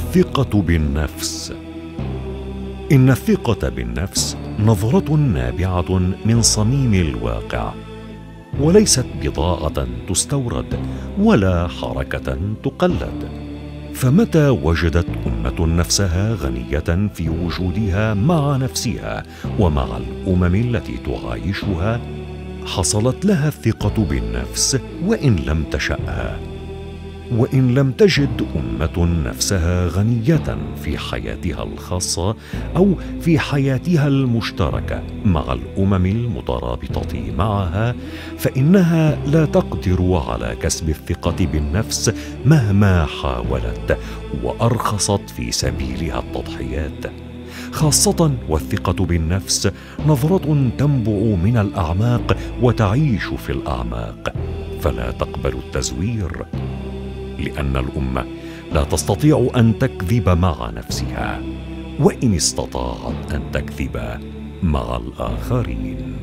الثقة بالنفس. إن الثقة بالنفس نظرة نابعة من صميم الواقع، وليست بضاعة تستورد ولا حركة تقلد. فمتى وجدت أمة نفسها غنية في وجودها مع نفسها ومع الأمم التي تعايشها، حصلت لها الثقة بالنفس وإن لم تشأها. وإن لم تجد أمة نفسها غنية في حياتها الخاصة أو في حياتها المشتركة مع الأمم المترابطة معها، فإنها لا تقدر على كسب الثقة بالنفس مهما حاولت وأرخصت في سبيلها التضحيات، خاصة والثقة بالنفس نظرة تنبع من الأعماق وتعيش في الأعماق، فلا تقبل التزوير، لأن الأمة لا تستطيع أن تكذب مع نفسها، وإن استطاعت أن تكذب مع الآخرين.